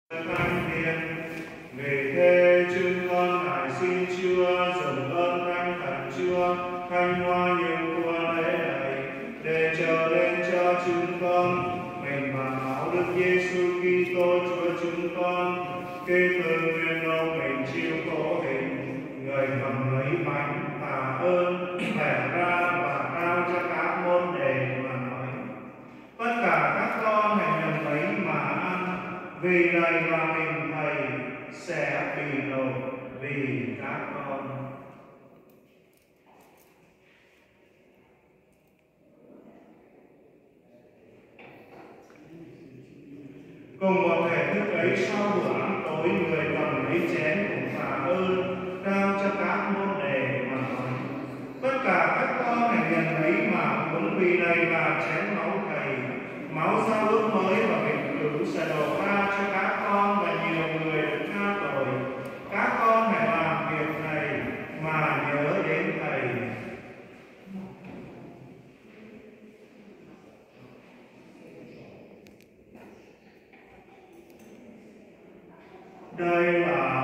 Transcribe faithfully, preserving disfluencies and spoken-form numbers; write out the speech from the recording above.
Thánh Thiên, vì thế chúng con lại xin Chúa dùng ơn Thánh Thần Chúa thánh hóa nhiều của lễ này để trở lên cho chúng con mình và máu Đức Giêsu Kitô Chúa chúng con, kể từ nguyên đâu mình chịu khổ hình, người cầm lấy bánh tạ ơn bẻ ra và trao cho các môn đệ mà nói: tất cả các con hãy nhận lấy mà ăn, vì này là mình Thầy sẽ bị nộp vì các con. Cùng một thể thức ấy, sau bữa ăn tối, người cầm lấy chén cũng tạ ơn trao cho các môn đệ mà nói: tất cả các con hãy nhận lấy mà uống, vì này là chén máu Thầy, máu giao ước mới và vĩnh cửu sẽ đổ ra cho các con và nhiều người được tha tội. Các con hãy làm việc này mà nhớ đến Thầy. Đây là